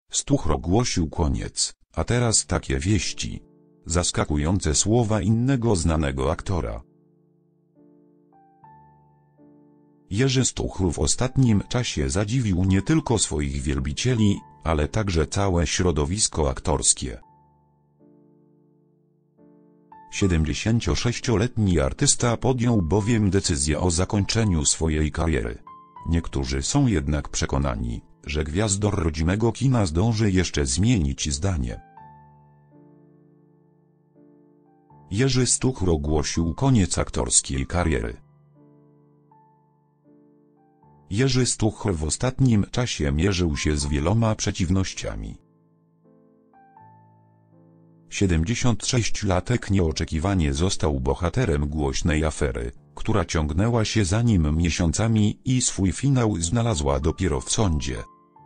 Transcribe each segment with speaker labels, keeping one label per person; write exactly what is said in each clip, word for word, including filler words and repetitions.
Speaker 1: Stuch ogłosił koniec, a teraz takie wieści. Zaskakujące słowa innego znanego aktora. Jerzy Stuch w ostatnim czasie zadziwił nie tylko swoich wielbicieli, ale także całe środowisko aktorskie. siedemdziesięciosześcioletni artysta podjął bowiem decyzję o zakończeniu swojej kariery. Niektórzy są jednak przekonani, że gwiazdor rodzimego kina zdąży jeszcze zmienić zdanie. Jerzy Stuch ogłosił koniec aktorskiej kariery. Jerzy Stuch w ostatnim czasie mierzył się z wieloma przeciwnościami. siedemdziesięciosześciolatek nieoczekiwanie został bohaterem głośnej afery, która ciągnęła się za nim miesiącami i swój finał znalazła dopiero w sądzie.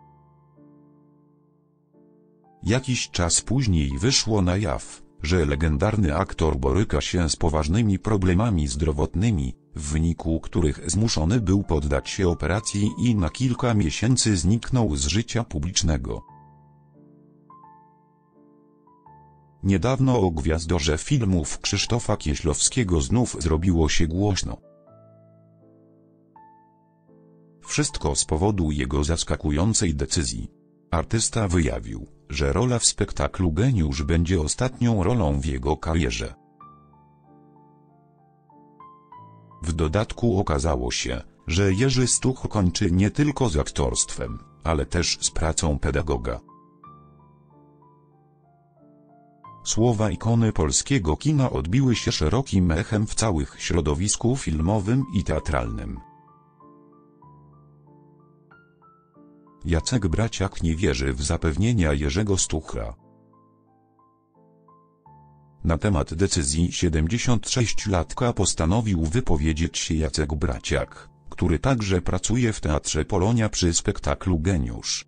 Speaker 1: Jakiś czas później wyszło na jaw, że legendarny aktor boryka się z poważnymi problemami zdrowotnymi, w wyniku których zmuszony był poddać się operacji i na kilka miesięcy zniknął z życia publicznego. Niedawno o gwiazdorze filmów Krzysztofa Kieślowskiego znów zrobiło się głośno. Wszystko z powodu jego zaskakującej decyzji. Artysta wyjawił, że rola w spektaklu Geniusz będzie ostatnią rolą w jego karierze. W dodatku okazało się, że Jerzy Stuch kończy nie tylko z aktorstwem, ale też z pracą pedagoga. Słowa ikony polskiego kina odbiły się szerokim echem w całym środowisku filmowym i teatralnym. Jacek Braciak nie wierzy w zapewnienia Jerzego Stucha. Na temat decyzji siedemdziesięciosześciolatka postanowił wypowiedzieć się Jacek Braciak, który także pracuje w Teatrze Polonia przy spektaklu Geniusz.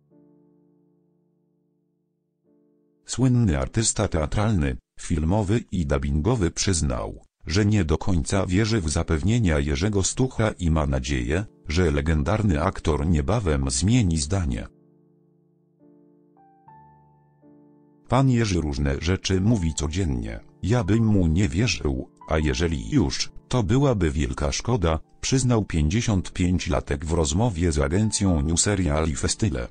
Speaker 1: Słynny artysta teatralny, filmowy i dubbingowy przyznał, że nie do końca wierzy w zapewnienia Jerzego Stucha i ma nadzieję, że legendarny aktor niebawem zmieni zdanie. Pan Jerzy różne rzeczy mówi codziennie, ja bym mu nie wierzył, a jeżeli już, to byłaby wielka szkoda, przyznał pięćdziesięciopięciolatek w rozmowie z agencją New Serial Festyle.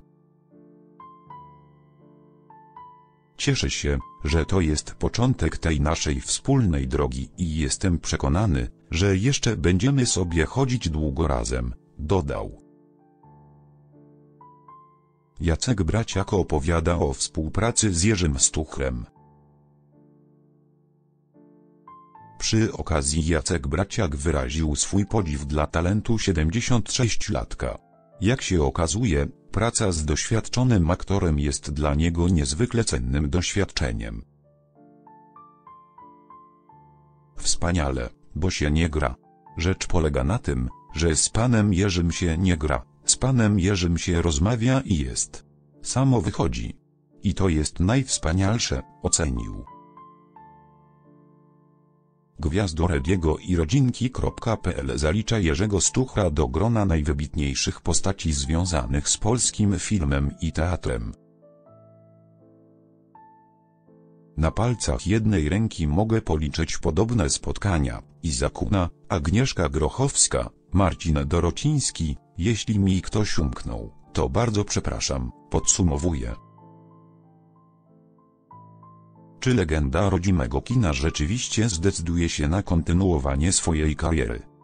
Speaker 1: Cieszę się, że to jest początek tej naszej wspólnej drogi i jestem przekonany, że jeszcze będziemy sobie chodzić długo razem, dodał. Jacek Braciak opowiada o współpracy z Jerzym Stuchem. Przy okazji Jacek Braciak wyraził swój podziw dla talentu siedemdziesięciosześciolatka. Jak się okazuje, praca z doświadczonym aktorem jest dla niego niezwykle cennym doświadczeniem. Wspaniale, bo się nie gra. Rzecz polega na tym, że z panem Jerzym się nie gra, z panem Jerzym się rozmawia i jest. Samo wychodzi. I to jest najwspanialsze, ocenił. Gwiazdor Ediego i rodzinki.pl zalicza Jerzego Stucha do grona najwybitniejszych postaci związanych z polskim filmem i teatrem. Na palcach jednej ręki mogę policzyć podobne spotkania: Iza Kuna, Agnieszka Grochowska, Marcin Dorociński. Jeśli mi ktoś umknął, to bardzo przepraszam, podsumowuje. Czy legenda rodzimego kina rzeczywiście zdecyduje się na kontynuowanie swojej kariery?